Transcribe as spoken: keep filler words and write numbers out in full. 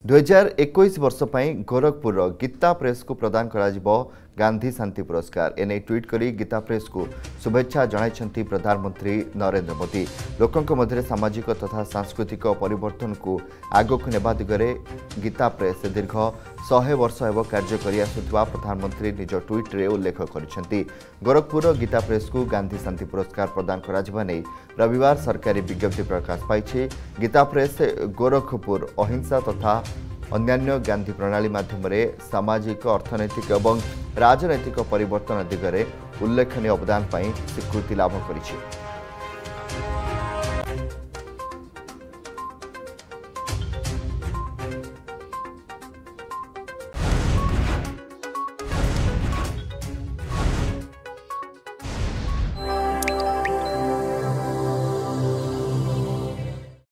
दुई हजार एक वर्ष पर गोरखपुर गीता प्रेस को प्रदान करा गांधी शांति पुरस्कार एने ट्वीट करी गीता प्रेस को शुभेच्छा जणाइछंती प्रधानमंत्री नरेंद्र मोदी। लोकंक मध्य सामाजिक तथा सांस्कृतिक परिवर्तन को आगक नेबा दिगरे गीता प्रेस दीर्घ शहे वर्ष एवं कार्य करि आसुथुवा प्रधानमंत्री निज ट्वीट रे उल्लेख करिसेंती। गोरखपुर गीता प्रेस को गांधी शांति पुरस्कार प्रदान करा जिबा नै रविवार सरकारी विज्ञप्ति प्रकाश पाइछि। गीता प्रेस गोरखपुर अहिंसा तथा अन्यान्य गांधी प्रणाली माध्यम सामाजिक अर्थनैतिक और राजनैतिक परिवर्तन दिगरे उल्लेखनीय अवदान स्वीकृति लाभ करिछि।